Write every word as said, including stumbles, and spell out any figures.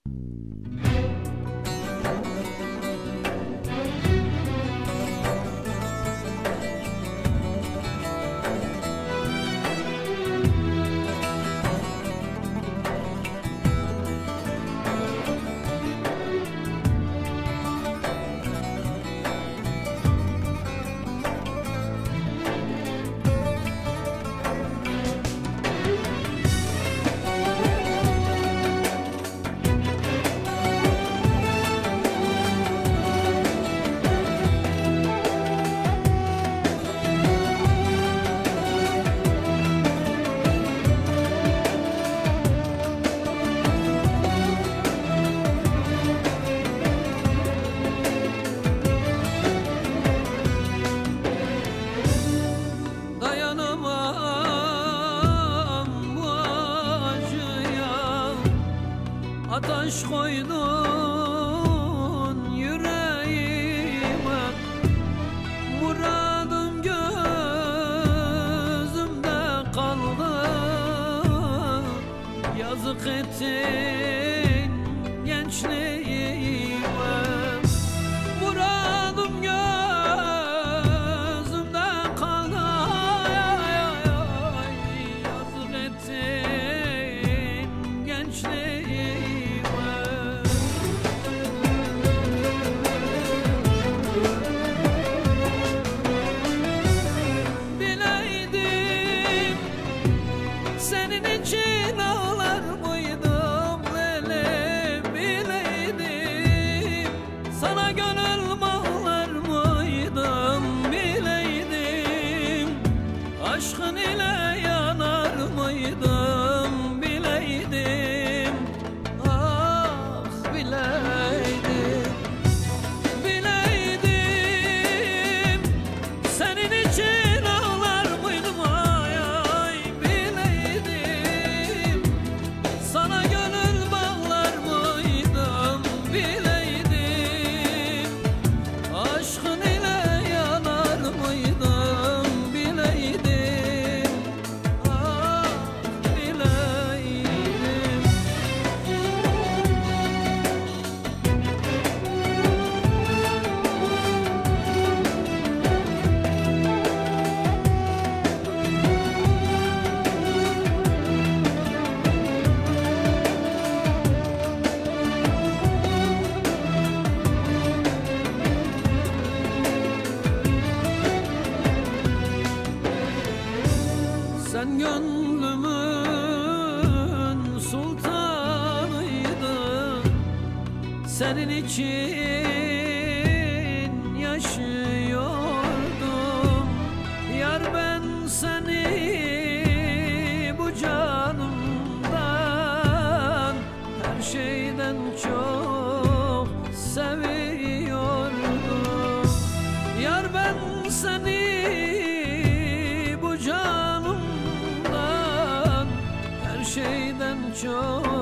Ateş koydun yüreğime, muradım gözümde kaldı. Yazık ettin gençliğime, muradım gözümde kaldı. Yazık ettin gençliğime. Senin için ağlar mıydım lele, bileydim. Sana gönül bağlar mıydım, bileydim. Aşkın ile yanar mıydım, bileydim. Ah bileydim, bileydim. Senin için ağlar mıydım, ay ay bileydim. Sana gönül bağlar mıydım, bileydim. Aşkın ile yanar mıydım, bileydim. Ah bileydim. Sen gönlümün sultanıydın. Senin için yaşıyordum. Yar ben seni bu canımdan, her şeyden çok seviyordum. Yar ben seni bu canımdan, her şeyden çok